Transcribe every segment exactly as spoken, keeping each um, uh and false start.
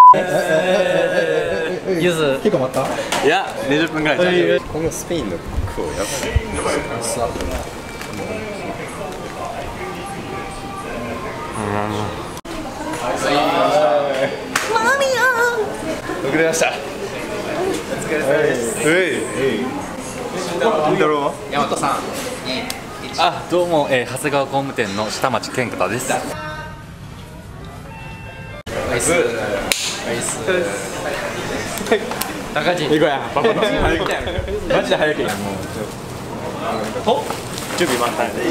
ゆず結構待った？ いや、にじゅっぷんぐらいじゃん。このスペインの区をやばい。遅れました。お疲れ様です。金太郎は？大和さん。 あ、どうも、えー、長谷川工務店の下町健太です。 アイス。アイス。高地。行こうや。パパの。マジで早くや。もう。お。準備満タン。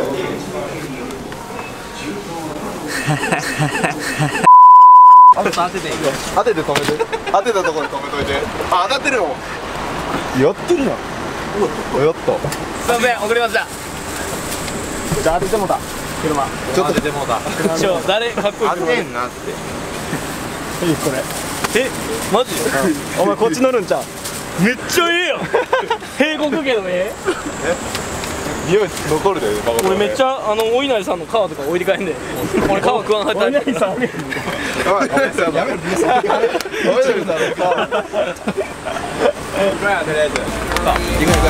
当てていいよ。当てて止めて。当てたところで止めといて。あ、当たってるよ。やってるな。やった。 すみません、遅れました。 じゃあ当ててもた。車。 ちょっと当ててもうた。 ちょ、誰かっこいい。 当てんなって。 いいこれ。え、マジ？お前こっち乗るんちゃう？めっちゃええやん。平国けどね。 匂い残るで。 俺めっちゃあのお稲荷さんの皮とか置いて帰んで。俺皮食わんはった。お稲荷さん。お稲荷さんやめろ。お稲荷さんの皮。行くやとりあえず。さあ行く行く。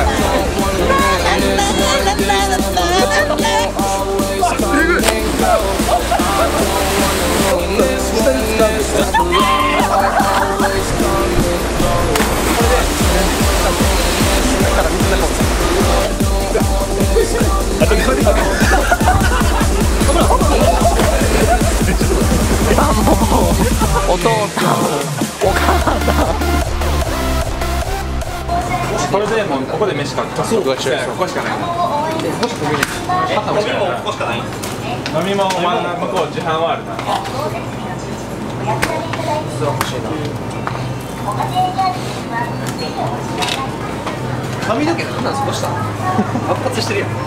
お父さん、お母さん。これでもうここで飯買った。そうか、ここしかない。ここしかない。飲み物真ん中向こう自販はあるな。髪の毛なんなん少しした発発してるやん。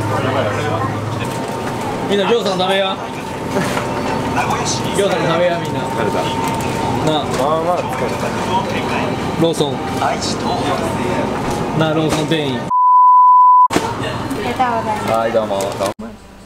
みんな餃子食べや。餃子食べやみんな。なあ、まあまあ疲れた。ローソンなあ、ローソン店員。ありがとうございます。はい、どうもどうも。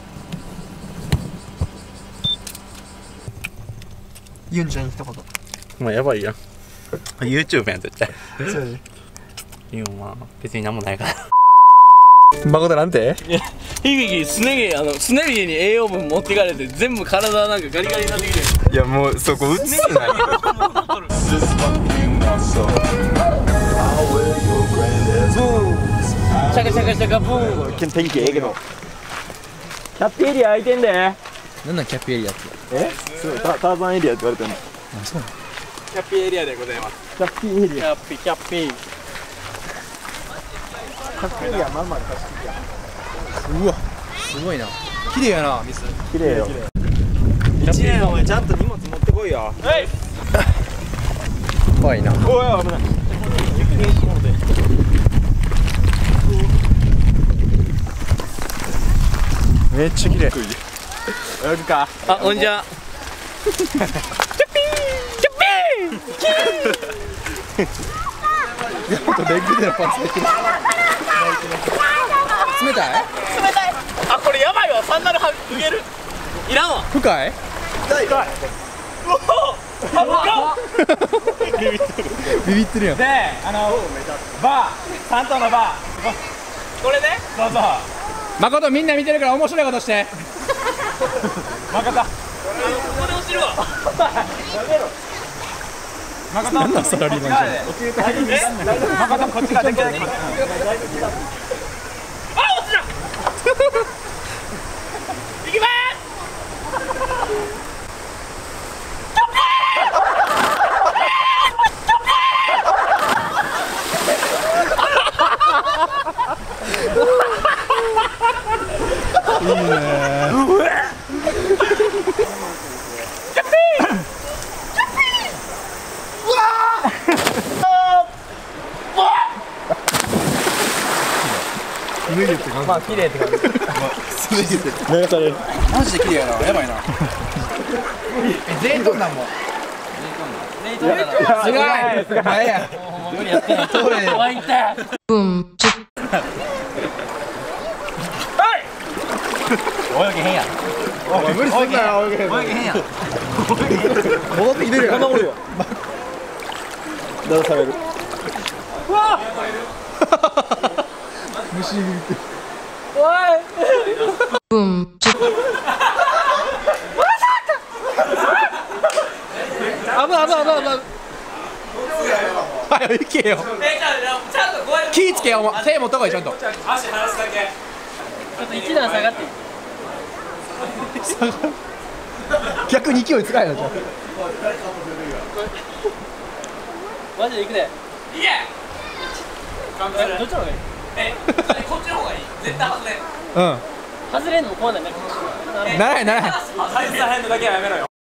ユンちゃんに一言。 もうやばいやん。YouTube やん絶対。 そうね。 いや、まあ別になんもないから。 誠なんて？ いや、響すね毛、あのすね毛に栄養分持ってかれて全部体なんかガリガリになってきてる。 いやもうそこ映すなよ。 シャカシャカシャカブーン。 天気ええけど。キャッピエリア開いてんで。なんなんキャッピエリアって？え？そうタターザンエリアって言われてんの。あ、そうなの。 キャッピエリアでございます。 キャッピエリア。 キャッピキャッピ。 キャッピエリアまんまで貸してきや。 うわ、すごいな。綺麗やな、水。 綺麗よ。一年お前ちゃんと荷物持ってこいよ。はい。怖いな。おい、危ない。めっちゃ綺麗。泳ぐか。 あ、ほんじゃ。キャッピー。キャッピー。 やっとレッグでのパンツできる。冷たい？ 冷たい。あ、これやばいわ。サンダルは脱げる。いらんわ。 深い？ 深い。おお。あ、 ビビってるやん。 で、あのバー、三頭のバー。これね。そうそう。 誠みんな見てるから面白いことして。誠。 ここで落ちるわ。 誠。なんだサラリーマンじゃん。 誠こっち側できない。あ、落ちた。行きます。 いいね。まあ綺麗って感じ。流される。 マジで綺麗やな。やばいな。 全員飛んだもん。 すごい。 前や。 何やってんの。トイレ。湧いた。うん。泳げへんやん。 無理すんなよ。泳げへん。 泳げへんやん。 戻ってきてるよ。 出される。 わあ虫いる。おいうんちょっと危ない危ない危ない危ない。はい行けよ。気ぃつけよ、お前手持った方がいい。ちゃんと足離すだけ。ちょっと一段下がって。下がる。逆に勢いつかないのじゃん。マジで行くで。いけ。どっちの方がいい？え、こっちの方がいい。絶対外れ。うん。外れんのも怖いんだね。ならないならない。外さへんのだけはやめろよ。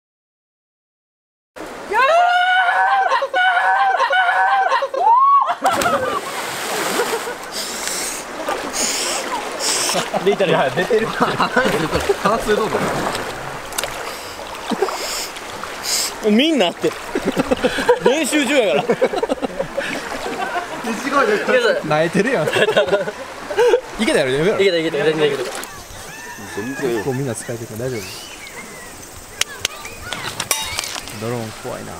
出てる。いや出てる。鼻ついどうぞ。みんなって練習中やから。泣いてるやん。いけたやろ。やめろ。いけたいけた全然いけた。全然結構みんな使えてるから大丈夫。ドローン怖いな。な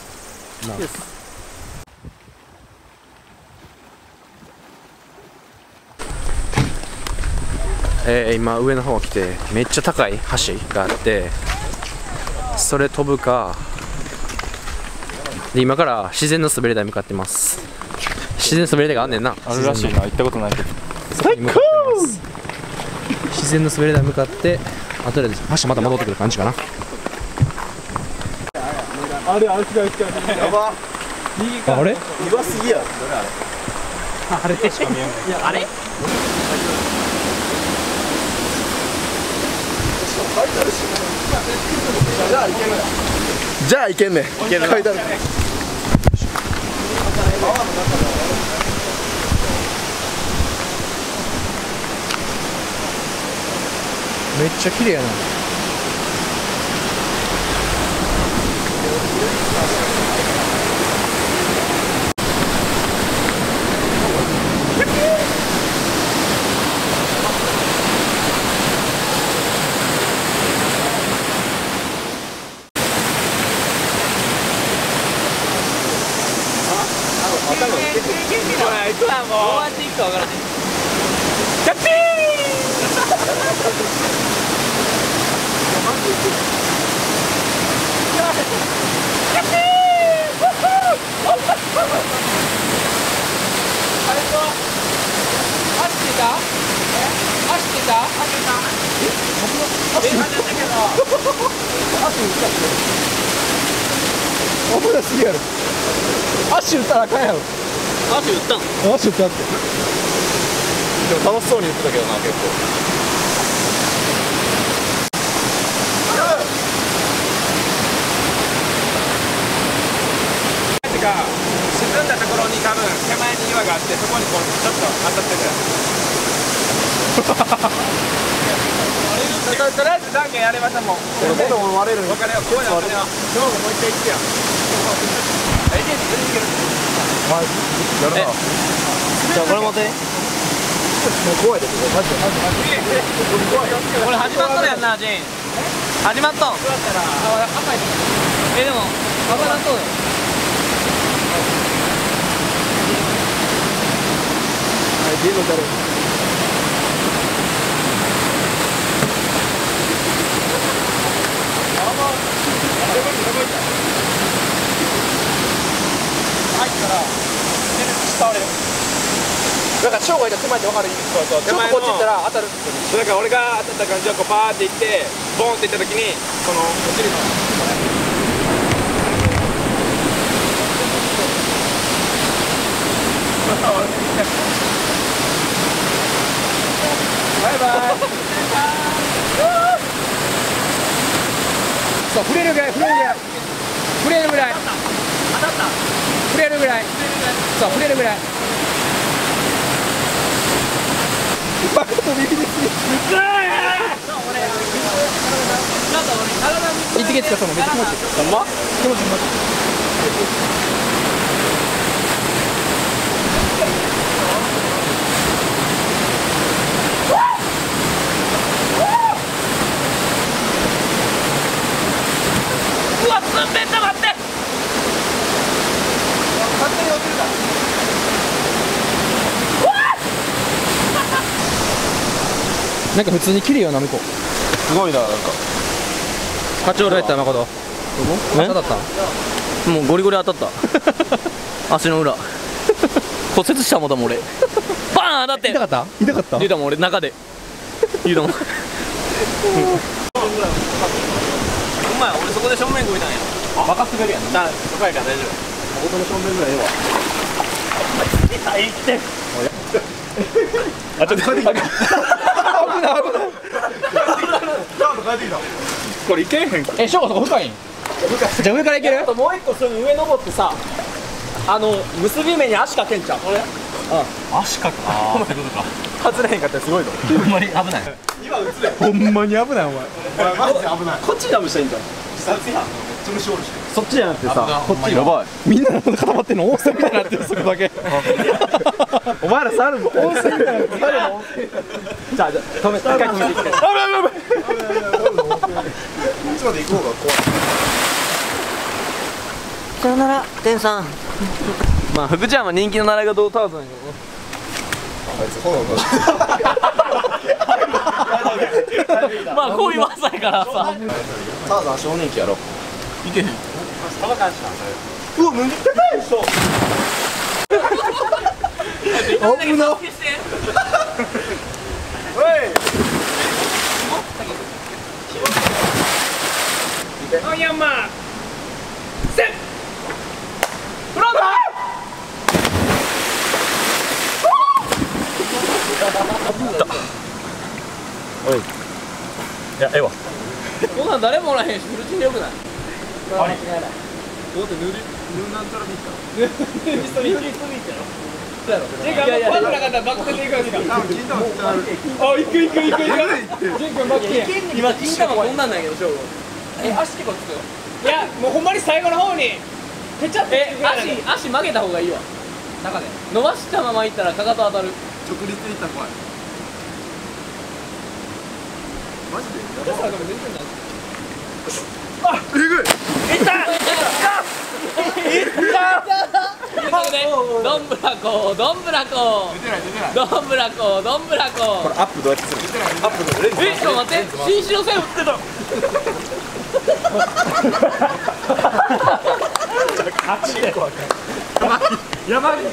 えー、今上の方来てめっちゃ高い橋があって、それ飛ぶかで今から自然の滑り台向かってます。自然の滑り台があんねんな。 あるらしいな。行ったことないけど。 最高。自然の滑り台向かって後で橋また戻ってくる感じかな。あれあれ違う違う。やば。あれ岩すぎや。 あれしか見えない。いやあれじゃあいける。じゃあいけんねん。書いてある。めっちゃ綺麗やな。いつはもう終わっていくか分からない。キャッピーキャッピーあれと走ってた？走ってた？走ってた？え？走ってたけど足打ったって危なすぎやろ。足打ったらあかんやろ。足打ったん？足打ったって。でも楽しそうに言ってたけどな、結構。が沈んだところに多分手前に岩があって、そこにこうちょっと当たってた。とりあえずじゃんけんやりましょう。もうこれも割れる。分かるよ。こうやってよ。今日ももう一回行ってや。いけるいける。マジやるな。じゃあこれ持って。もう怖いで、マジでマジでマジで。これ始まったのやんな、ジェイン。始まったん。えでも危なそうだよ。はい、ジェインの誰。入ったら倒れる。だから生涯が手前って分かる。そうそう、手前のちょっとこっち行ったら当たる。だから俺が当たった感じはこうパーっていってボーンっていった時にこのお尻のバイバイ。そう、触れるぐらい、触れるぐらい、触れるぐらい、当たった、触れるぐらい、そう、触れるぐらい。バカと右です。いってけつか、そのめっちゃ気持ちいい。ほんま？気持ちいい気持ちいい。うわ、めっちゃ待って。勝手になんか普通に綺麗よな向こう。 すごいな、なんか課長どうやった誠。当たった。 もうゴリゴリ当たった。足の裏骨折したもんだもん俺。バーン当たって。 痛かった？痛かった？ 言うたもん俺中で言うたもん。お前俺そこで正面こいたんや。 バカ滑るやん。 だ高いから大丈夫。 誠の正面ぐらいええわ。 痛いって。 あ、ちょっと帰ってきた。危ない危ない。これいけへん。え、しょうがそこ深いん？じゃあ上からいける？ もう一個その上登ってさ、あの結び目に足かけんちゃう。これ？ 足かく。ああ、そういうことか。 外れへんかったらすごいの。 ほんまに危ない。今映れ。ほんまに危ないお前。マジで危ない。 こっちダムしたらいいんじゃん。 そっちじゃなくてさ、こっちやばい。みんなの固まってんの温泉みたいになってる、そこだけ。お前ら猿も温泉みたいな。猿も温泉。じゃあ、じゃあ、止め、一回止めてきて。あ、やばいやばい。こっちまで行こうが怖い。 さよなら、天さん。まあ、福ちゃんは人気の習いがどうターズなんやけど。 あいつ炎がまあ、こういう技やからさ。 ターザン少年期やろ。 いけへん。 うわ、むっちゃ高いでしょ。 危な。 おい。 アイアンマン。セッ。フロント。 おい。いや、ええわ。 こんなん誰もおらへんし、フルチンでよくない？ あれ。 どうって塗り、塗なんちゃらビーチやろ。塗りストビーチやろ。ジェン君、あんま怖くなかったらバックでいくんですか？あ、金玉あ、行く行く行く行く。ジェン君バックで。今金玉こんなんなんやけど、勝負。え、足結構つくよ。いや、もうほんまに最後の方にペチャってつくぐらい。足、足曲げた方がいいわ。中で。伸ばしたままいったらかかと当たる。 直立でいったら怖い。マジで？あ、えぐい。 いった。どんぶらこ、どんぶらこ。 出てない出てない。 どんぶらこ、どんぶらこ。 これアップどうやってする？出てないアップのレンズ。 え、ちょっと待って、新城線売ってた。 山口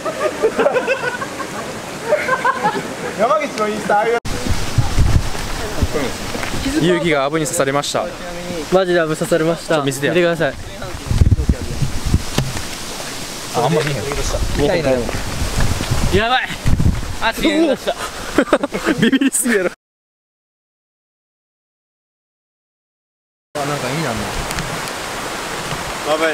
山口のインスタありがとう。 勇気がアブに刺されました。 マジでアブ刺されました。 見せてや。 見てください。 あ、あんま見えへん。痛いな。 やばい。足が出した。 ビビりすぎやろ。あ、なんかいいな。 やばい。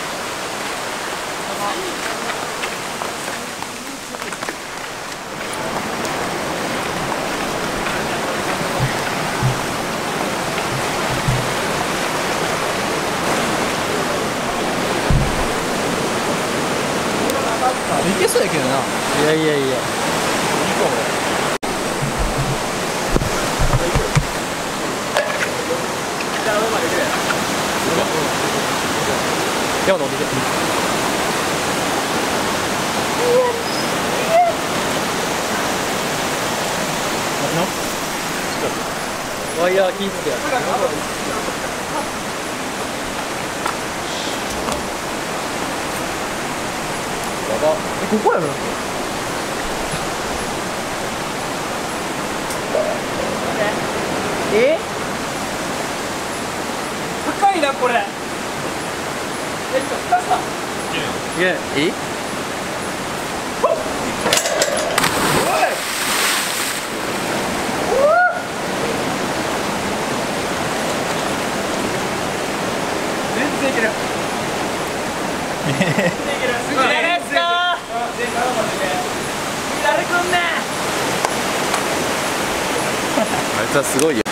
いけそうやけどな。 いやいやいや。 山登って。 ワイヤー気ぃつけや。 え、ここやろ。 え？高いなこれ。え、ちょっと深さ。いや、え？ 全然いける。 いける。すげえですか。誰くんね。 あいつはすごいよ。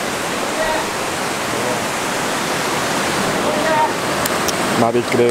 マビックです。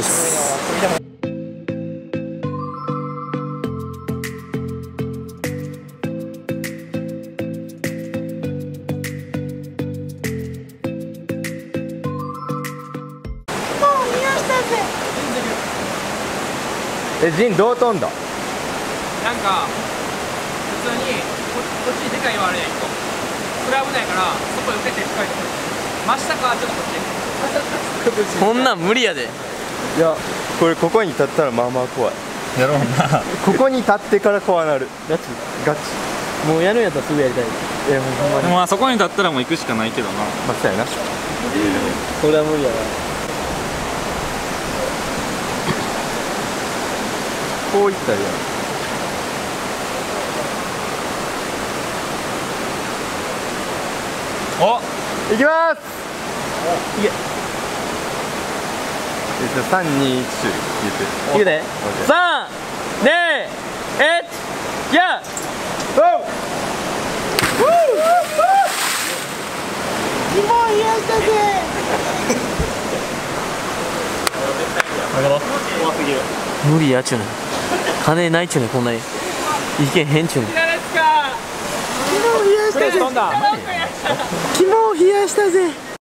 え、ジンどう飛んだ？ なんか普通にこ、こっちでかいのあるやん。一個これ危ないからそこ受けて近いとこ真下かちょっとこっちこんなん無理やで。 いやこれここに立ったらまあまあ怖い。 やろうな。 ここに立ってから怖なる。 ガチガチ。 もうやるんやったらすぐやりたい。 いやもうほんまに。 でもあそこに立ったらもう行くしかないけどな。 まあそうやな。 これは無理やな。 こういったらいいやん。 お、 いきます。 いけ。 三二一言って。 いくで。三、二、一、じゃあ。無理やちゅうねん。金ないちゅうねん、こんなに。いけへんちゅうねん。 飛んだ肝を冷やしたぜ。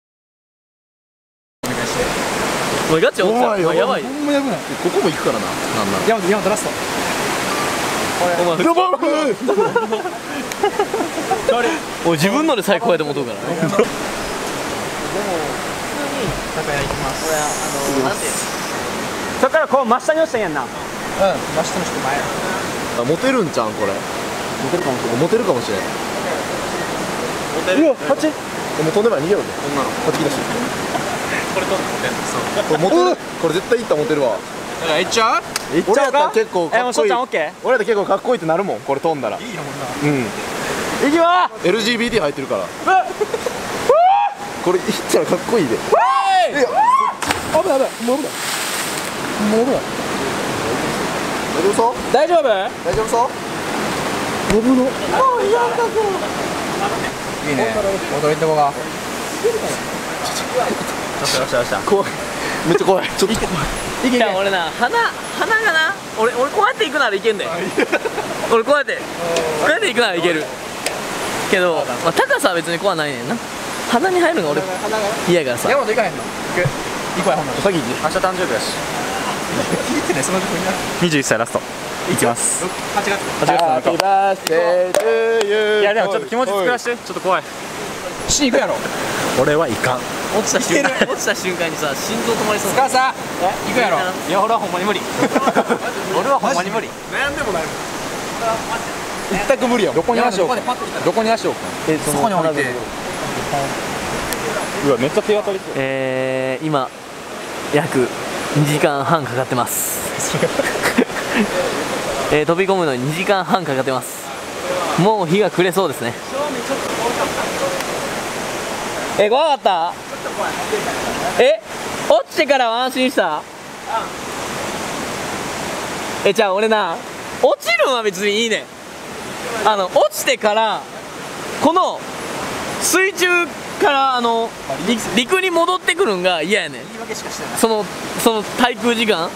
おいガチおっちゃん。やばい。 ほんまやばい。ここも行くからな。なんなん。 ヤマトヤマトラストお前おい自分ので最高やと思っとるからね。でも普通に高屋行きます。これあのなんていうの。 そっからこう真下に落ちたんやんなうん真下の人前あモテるんちゃうんこれ。モテるかもしれない。モテるかもしれない。 モテる。 うわこっち。でも飛んでない逃げろで。こんなの。こっち来たし。 これ取ってんの。そう。 これモテる。これ絶対いったモテるわ。 行っちゃう俺やったら結構かっこいい。 えもうしょっちゃんオッケー俺やったら結構かっこいいってなるもん。これ飛んだら。いいよもんな。うん。 行きまーエルジービーティー 入ってるから。これいったらかっこいいで。いや。危ない危ない。もう危ない。もう危ない。大丈夫そう？ 大丈夫大丈夫そう？危の。もういやんだぞ。 いいね戻りとこが怖い。めっちゃ怖い。ちょっと怖い。 いけ俺な鼻鼻がな俺俺こうやって行くならいけんだよ。俺こうやってこうやって行くならいけるけど、まあ、高さは別に怖ないねんな。鼻に入るのが俺嫌やからさ。 ヤマト行かへんの行くわほんなら先行明日誕生日やし。 聞いてねその時になにじゅういっさいラスト。行きます。 はちがつはちがつなのか。 バースデートゥーユー。 いやでもちょっと気持ち作らして。ちょっと怖い。 しに行くやろ俺はいかん。 落ちた瞬間落ちた瞬間にさ心臓止まりそうな。 母さん行くやろいや俺はほんまに無理。俺はほんまに無理。 悩んでもないもん。一択無理やん。 どこに足を置く？どこに足を置く？ えそこに置いてうわめっちゃ手当たりそう。 えー、今約にじかんはんかかってますえー、飛び込むのににじかんはんかかってます。もう日が暮れそうですね。え怖かった？え落ちてからは安心した？えじゃあ俺な落ちるのは別にいいねん。あの落ちてからこの水中からあの陸陸に戻ってくるんが嫌やねん。そのその滞空時間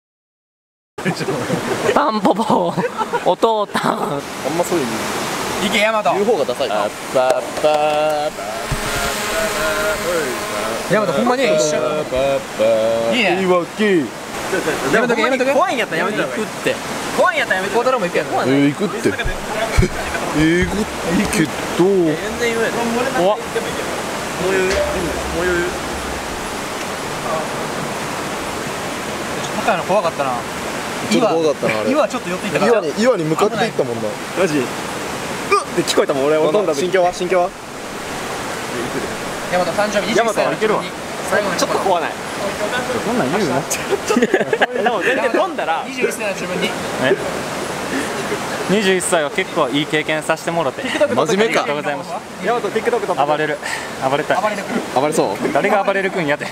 タンポポおとうたんあんまそういう行けヤマト言う方がダサいな。 ヤマトほんまに一緒いいねいいわけ。 やめとけやめとけ怖いんやったらやめとけ。行くって怖いんやったらやめとけ。 孝太郎も行くやんえー、行くって。えー、行くけど。 全然言うやろ。 怖っ。 もう言うもう言う高いの怖かったなちょっと怖かったなあれ。 岩ちょっと寄っていったから岩に岩に向かっていったもんな。マジ。うっって聞こえたもん俺。飛んだ心境は心境は。 ヤマト誕生日にじゅういっさいの時に最後のちょっと怖ない。 そんなん言うな。 でも全然飛んだらにじゅういっさいの自分ににじゅういっさいは結構いい経験させてもらって真面目かありがとうございます。 ヤマト TikTok 撮って暴れる暴れたい。 暴れてくる暴れそう。 誰が暴れるくんやて。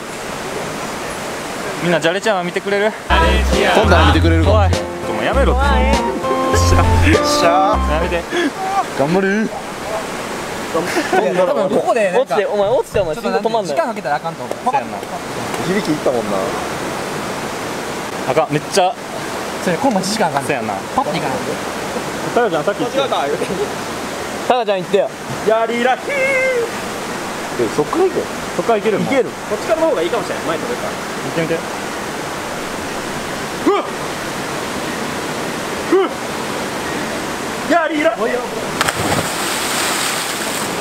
みんなじゃれちゃんは見てくれる？ 飛んだら見てくれるかも。 怖い。もうやめろって。 しゃやめて。 頑張れ。 多分ここでなんか落ちてお前落ちてお前ちょっと心臓止まんのよ。 時間かけたらあかんと思うそうやんな。 響きいったもんな。 あかんめっちゃそれこれ待ち時間あかんねそうやんな。 パッていかないタヨちゃんさっき言ってた。 タカちゃん行ってよ。 やりらひー。 え、そっから行く。 そっからいける。いける。 こっちからの方がいいかもしれない。前飛べるから。 見てみて。 ふっ。ふっ。やりら。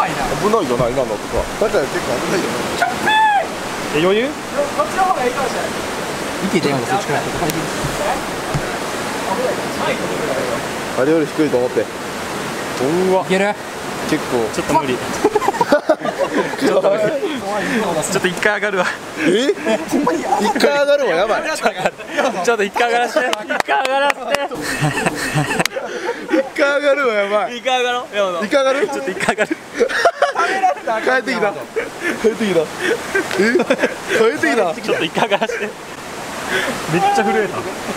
ばいな。 危ないよな今のとか。だから結構危ないよな。 え余裕？ こっちの方がいいかもしれない。 いけてよそっちから。 あれより低いと思って。 うわいける？ 結構ちょっと無理ちょっと無理ちょっと一回上がるわえ一回上がるわやばいちょっと一回上がらせて一回上がらせて一回上がるわやばい一回上がろう。 一回上がるちょっと一回上がる帰ってきた帰ってきたえ帰ってきたちょっと一回上がらせてめっちゃ震えた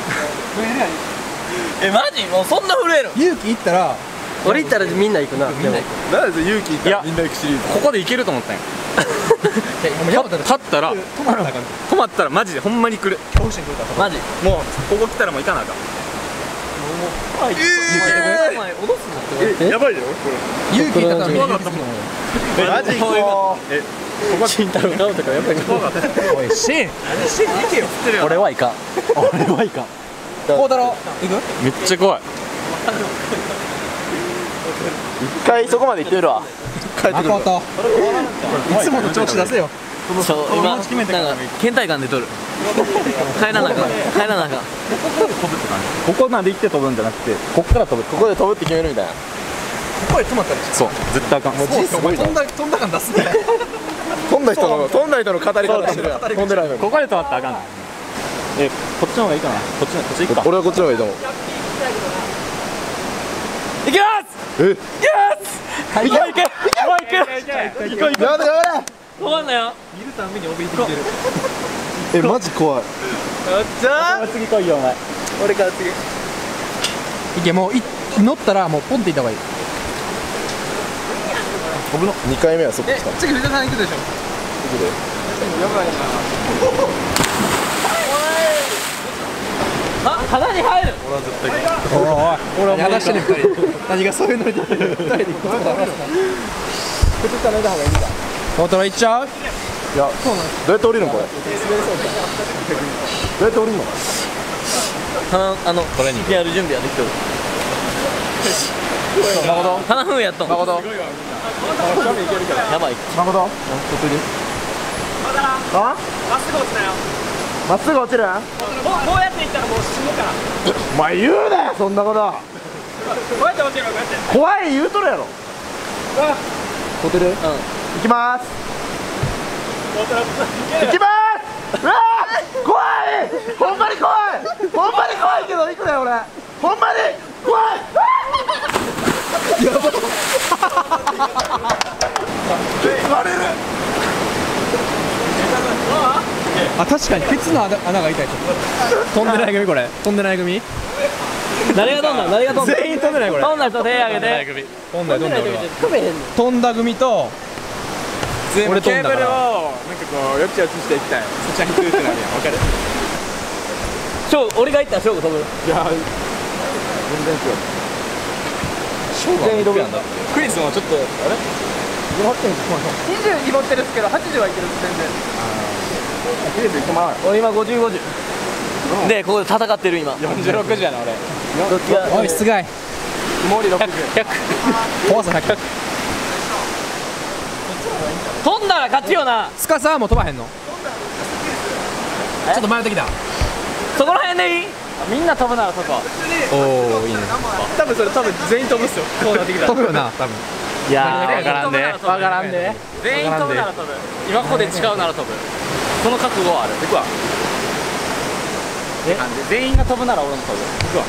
えマジもうそんな震える？ 勇気いったら俺行ったらみんな行くな。みんな行く。 なんで勇気いったらみんな行くシリーズここでいけると思ったんよ立ったら止まらなあかん止まったらマジでほんまに来るマジ。 もうここ来たらもう行かなあかんお前脅すな。 えやばいよこ勇気いったからみんなれマジこえここ慎太郎顔とかやっぱりおいシン俺はいかん。俺はいかん。 孝太郎行く？ めっちゃ怖い一回そこまで行ってみるわ帰ってくるわ誠いつもの調子出せよそう今なんか倦怠感で取る。帰らなあかん。帰らなあかん。 ここまで行って飛ぶんじゃなくてこっから飛ぶここで飛ぶって決めるみたいなここで止まったりしてそう絶対あかんもう字すごいな飛んだ飛んだ感出すね飛んだ人の飛んだ人の語り方してるやん飛んでないのにここで止まったらあかんないえこっちの方がいいかなこっちのこっち行くか俺はこっちの方がいいと思う行きますえ行きます行け行けもう行く行こう行こやだやだ止まんなよ。 見るたんびに怯えてきてるえマジ怖いじゃあう次来いよお前俺から次。 いけもうい乗ったらもうポンっていった方がいいにかいめはそこ来た次藤田さん行くでしょあ鼻に入る。 おいおい俺は話してねふたり何がそういうのにふたりで行くことある靴下脱いだ方がいいんだ孝太郎行っちゃう？ いやそうなんどうやって降りるのこれどうやって降りるの鼻あのやる準備はできてる。鼻ふんやっとん。 誠やばい。 誠あまっすぐ落ちなよ。 まっすぐ落ちるこうこうやっていったらもう死ぬから。 お前言うなよそんなことこうやって落ちるからこうやって。 怖い言うとるやろホテル行きまーす行きまーすうわー怖いほんまに怖いほんまに怖いけど行くなよ俺ほんまに怖いやば言われるあ確かにケツの穴穴が痛いちょっと飛んでない組これ飛んでない組誰が飛んだ？誰が飛んだ？ 全員飛んでないこれ飛んだ人手挙げて。 飛んだよ飛んだよ俺は飛べへんの。 飛んだ組と俺飛んだからをなんかこうよちよちしていきたいそっちは低くなるやんわかる翔俺が行ったら翔吾飛ぶ。 いや全然強い全員飛ぶやんだクリスもちょっとあれにじゅうに持ってるんですけどはちじゅうはいける全然。 切れていくま俺今ごじゅう、ごじゅう。でここで戦ってる今。 よんじゅうろくじやな俺どっちが？ おい室外曇りろくじゅうひゃく。 怖さひゃく飛んだら勝ちよな。 スカさはもう飛ばへんのちょっと迷ってきたそこら辺でいい？みんな飛ぶならそこ。 おおいいね多分それ多分全員飛ぶっすよ。そうなってきたら。 飛ぶよな多分いやわからんでわからんで。 全員飛ぶなら飛ぶ。 今ここで誓うなら飛ぶその覚悟はある行くわえ全員が飛ぶなら俺も飛ぶ行くわ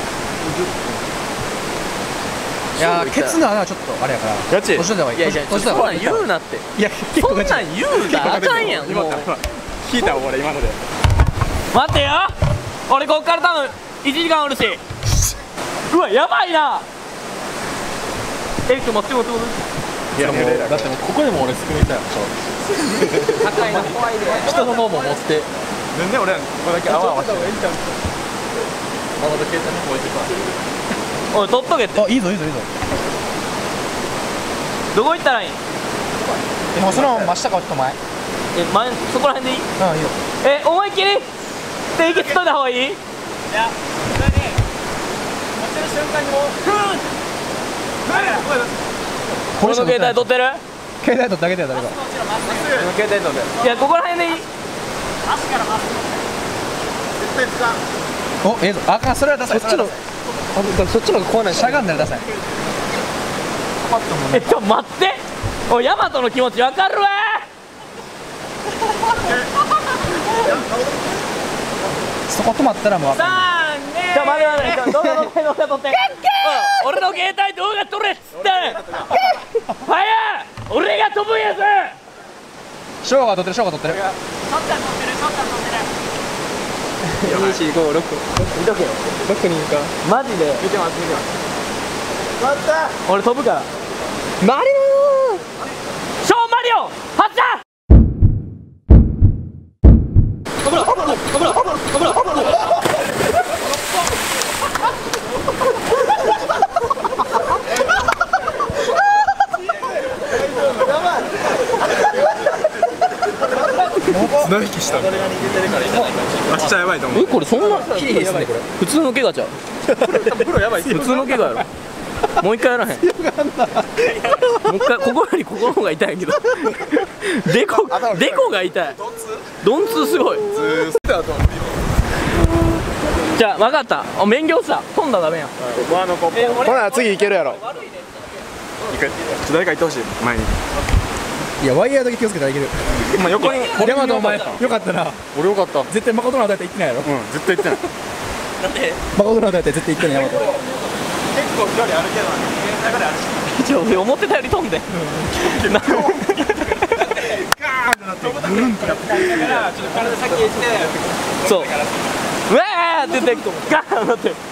いやーケツの穴はちょっとあれやからガチ閉じといた方がいいいやいや閉じたそんなん方がいい言うなって。 いや結構ガチそんなん言うなあかんやんもう。 聞いた俺今ので待ってよ。俺こっから多分いちじかんおるし。うわやばいな。えっと待って待って待って。 いやもうだってもうここでも俺救いたよ高いな怖いで。 人の方も持って全然俺これだけ泡泡してるおい取っとけって。 あいいぞいいぞいいぞどこ行ったらいい？ でもその真下かちょっと前え前そこら辺でいい？ うんいいよえ思いっきりで息つっといた方がいい？ いや、それに落ちる瞬間にもうふーんふーんこの携帯撮ってる？ 携帯取ってあげてよ誰か。 携帯撮ってる。いやここら辺でいい。 お、ええぞ。あかん、それはダサい。 そっちの、そっちの方が怖い。 しゃがんだらダサい。 えっと待って。おいヤマトの気持ちわかるわ。 そこ止まったらもうわかんない。 さん、に、じゃあ待て待て、動画撮って動画撮って。俺の携帯動画撮れっつって。はや、俺が飛ぶやつ。 ショーが撮ってる、ショーが撮ってる。 ショッター撮ってる、ショッター撮ってる。 に、よん、ご、ろく見とけよ。ろくにんか。 マジで見てます見てます。 俺飛ぶから。 マリショーマリオ発射。 綱引きした。明日やばいと思う。 えこれそんな綺麗ですねこれ。普通の怪我ちゃう。 プロやばい。 普通の怪我やろ。もう一回やらへん。もう一回ここよりここの方が痛いけど。デコデコが痛い。ドンツーすごい。じゃあ分かった。お免許さ飛んだらダメやん。 ほら次行けるやろ。 行く。誰か行ってほしい前に。 いや、ワイヤーだけ気をつけたらいける。 まあ横に。 ヤマトお前よかったな。 俺よかった。 絶対誠の与えて言ってないやろ。 うん絶対行ってない。 なんで？ 誠の与えて絶対言ってないヤマト。 結構距離あるけど流れあるし。 一応思ってたより飛んで。 ガーンってなってぐるんってなってからちょっと体先へして。 そう。うわーって言ってガーンなって。 も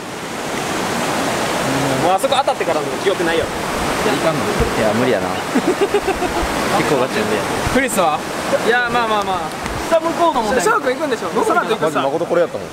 うあそこ当たってからの記憶ないよ。 いかんの？いや、無理やな。結構ガチやんで。 クリスはいやまあまあまあ下向こうと思って。 シャーク行くんでしょ。ノーランド行くさ。 誠これやったもん。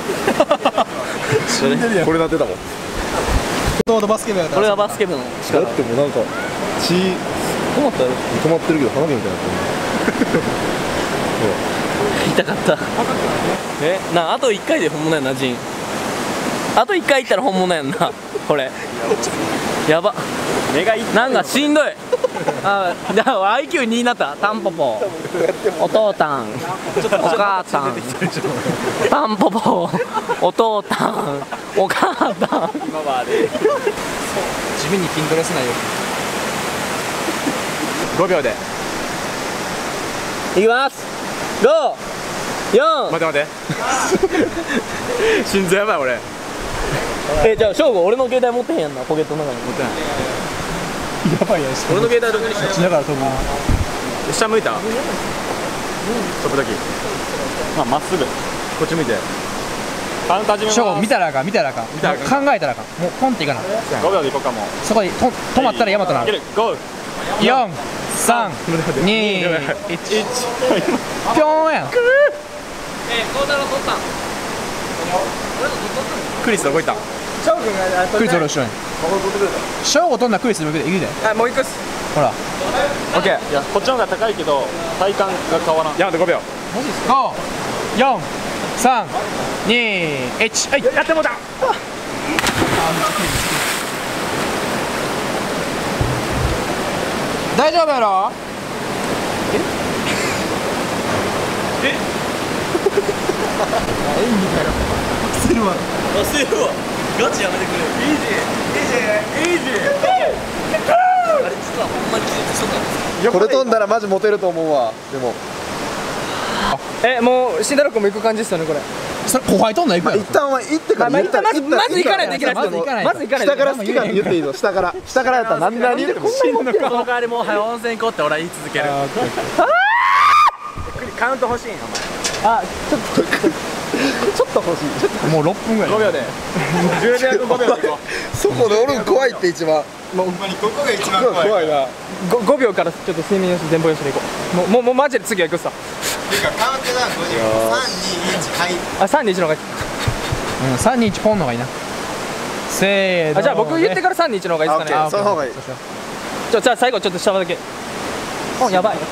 これなってたもん。 もともとバスケ部やったら。 俺はバスケ部のだ力。 ってもうなんか血止まったよ。 止まってるけど花火みたいになってる。 痛かった。え、なあといっかいで本物やなジン。あといっかい行ったら本物やんなこれ。やば。 目がいい。 なんかしんどい。あ、じゃあ アイキューに になった。タンポポ。お父たん。お母さん。タンポポ。お父たん。お母さん。 今まで。 地味に筋トレすないよ。 ごびょうで。 いきます。ご、よん。 待て待て。心臓やばい俺。 え、じゃあ翔吾俺の携帯持ってへんやんなポケットの中に。 持ってない。 やばいやし。 俺の携帯どこにした？ しながら飛ぶ。 下向いた？飛ぶ時。まあまっすぐ。こっち向いて。カウント始めます。 ショー見たらあかん、見たらあかん。 見たらあかん考えたらあかん。もうポンっていかな。 ごびょうで行こうかも。 そこでと止まったらヤマトなる。 ゴー。 よん、さん、に、いち。ぴょんやん。 え、孝太郎取ったん。 クリスどこ行ったん？ クリス俺後ろに。ショーゴ飛んだらクリスでも行くで。 あ、もう行くっす。 ほら。 オッケー。いや、こっちの方が高いけど体感が変わらん。やめてごびょう。 ご、よん、さん、に、いち。はい。 やってもうた。 大丈夫やろ？ え？ 焦るわ。 忘れるわ。ガチやめてくれ。イージー。イージー。イージー。あれ実はほんまに気絶しとったんです。 これ飛んだらマジモテると思うわ。でもえ、もう慎太郎君も行く感じですよねこれ。 それ後輩飛んだら行くやろ。 一旦は行ってからまあ一旦まずまず行かないといけない。 まず行かないとまず行かないといけない。 下から好きなんて言っていいの。下から下からやったら何何言ってもその代わりもう早温泉行こうって俺は言い続ける。カウント欲しいんお前。 あ、ちょっとちょっと欲しい。ちょっともうろっぷんぐらい。 ごびょうで。じゅうびょうごびょうで行こう。 そこでおるん怖いって一番。 もうほんまにここが一番怖い。 怖いな。 ごごびょうからちょっと睡眠よし全部よしで行こう。もうもうもうマジで次は行くっさ。 ていうかカウントダウンごじゅうさん、に、いち、はい。 あ、さんにいちの方がいい。 うん、さんにいちポンのがいいな。せーの。 あ、じゃあ僕言ってからさんにいちの方がいいですかね。 その方がいい。 ちょじゃあ最後ちょっと下だけ。お、やばい。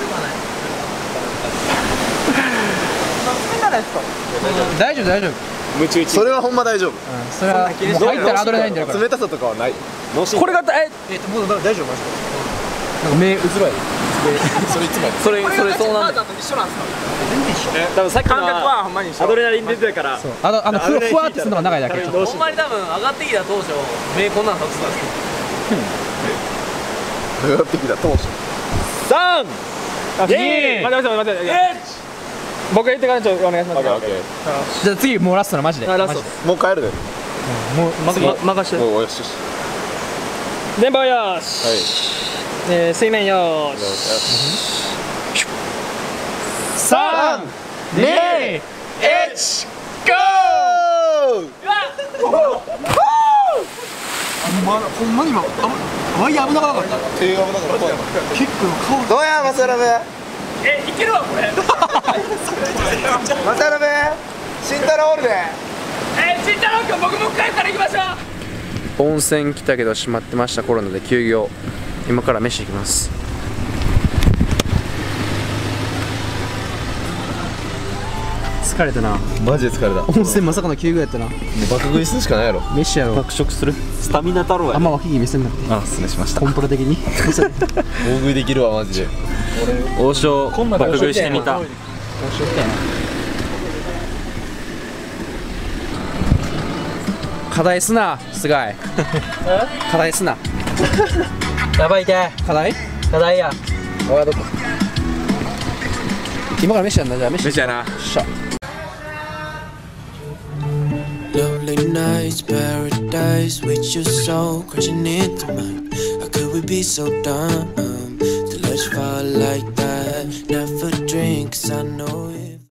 大丈夫大丈夫。 ムチ打ち。 それはほんま大丈夫。 それはもう入ったらアドレナリン出るから。 冷たさとかはない。 これがええっともう大丈夫マジで。 なんか目うつろい。 それいつもやる。 それそれそうなんだよ。 多分さっきの感覚はほんまにアドレナリン出てるから。 あのあのふわふわってするのが長いだけ。 ほんまに多分上がってきた当初目こんなん立つんですよ。 上がってきた当初。 三、二、待って待って待って。僕が言ってからちょっとお願いします。 じゃあ次もうラストのマジで。 ラスト。 もう帰るで。 もうま任して。 もうよしよし。 電波よし。はい。え水面よし。 三、二、 一、ゴー。ほんまに今ワイヤー危なかった。手が危なかった。結構顔。どうやマサラブ。 えいけるわこれ。 マサラブ。慎太郎おるで。 え慎太郎君僕も帰ったら行きましょう。 温泉来たけど閉まってましたコロナで休業。今から飯行きます。 疲れたな。 マジで疲れた。 温泉まさかの休業やったな。 もう爆食いするしかないやろ。 飯やろ。 爆食する。スタミナ太郎や。 あんま脇気見せんなって。 あ、失礼しました。 コンプラ的に。 大食いできるわマジで。 王将爆食いしてみた。 課題すな、すごい。課題すな。 やばいて。 課題？ 課題や。 おいどこ？今から飯やんな、じゃあ飯。 飯やな。 しゃ。 Lonely nights, paradise with your soul crashing into mine. How could we be so dumb to let you fall like that? Never drink, 'cause I know it.